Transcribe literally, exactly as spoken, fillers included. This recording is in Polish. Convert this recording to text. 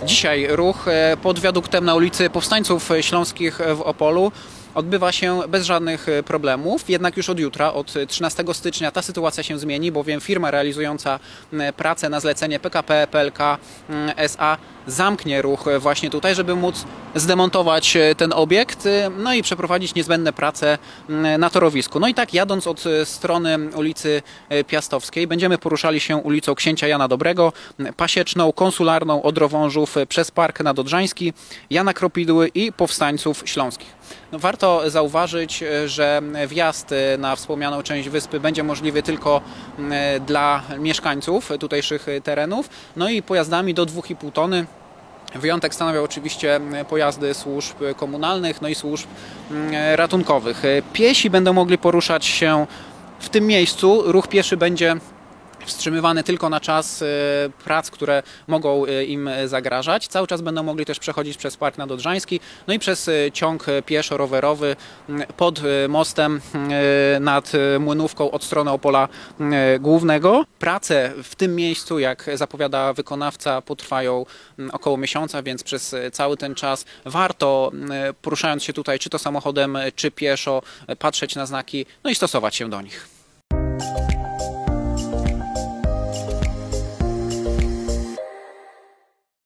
Dzisiaj ruch pod wiaduktem na ulicy Powstańców Śląskich w Opolu odbywa się bez żadnych problemów, jednak już od jutra, od trzynastego stycznia ta sytuacja się zmieni, bowiem firma realizująca pracę na zlecenie P K P P L K S A zamknie ruch właśnie tutaj, żeby móc zdemontować ten obiekt, no i przeprowadzić niezbędne prace na torowisku. No i tak, jadąc od strony ulicy Piastowskiej, będziemy poruszali się ulicą Księcia Jana Dobrego, Pasieczną, Konsularną, Odrowążów, przez Park Nadodrzański, Jana Kropidły i Powstańców Śląskich. No, warto zauważyć, że wjazd na wspomnianą część wyspy będzie możliwy tylko dla mieszkańców tutejszych terenów, no i pojazdami do dwóch i pół tony. Wyjątek stanowią oczywiście pojazdy służb komunalnych, no i służb ratunkowych. Piesi będą mogli poruszać się w tym miejscu. Ruch pieszy będzie wstrzymywany tylko na czas prac, które mogą im zagrażać. Cały czas będą mogli też przechodzić przez Park Nadodrzański, no i przez ciąg pieszo-rowerowy pod mostem nad Młynówką od strony Opola Głównego. Prace w tym miejscu, jak zapowiada wykonawca, potrwają około miesiąca, więc przez cały ten czas warto, poruszając się tutaj, czy to samochodem, czy pieszo, patrzeć na znaki, no i stosować się do nich.